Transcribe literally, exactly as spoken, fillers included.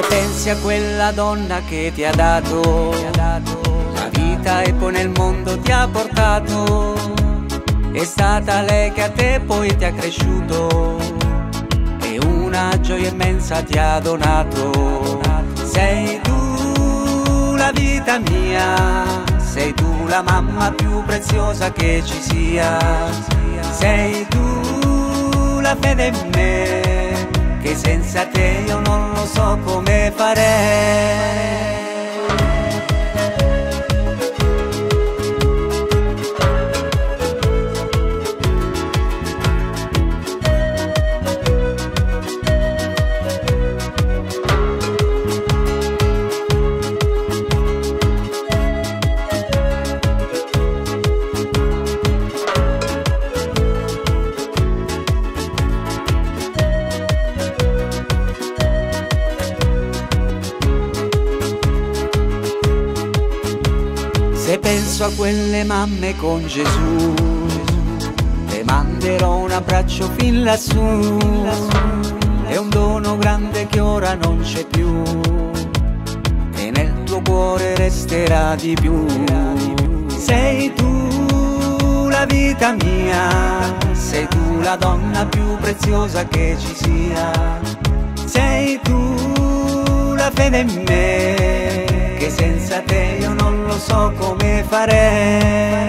pensi a quella donna che ti ha dato la vita e poi nel mondo ti ha portato, è stata lei che a te poi ti ha cresciuto e una gioia immensa ti ha donato. Sei tu la vita mia, sei tu la mamma più preziosa che ci sia, sei tu la fede in me, che senza te io non lo so come farei. Se penso a quelle mamme con Gesù, le manderò un abbraccio fin lassù, è un dono grande che ora non c'è più, e nel tuo cuore resterà di più. Sei tu la vita mia, sei tu la donna più preziosa che ci sia, sei tu la fede in me, che senza te io non lo so come farei.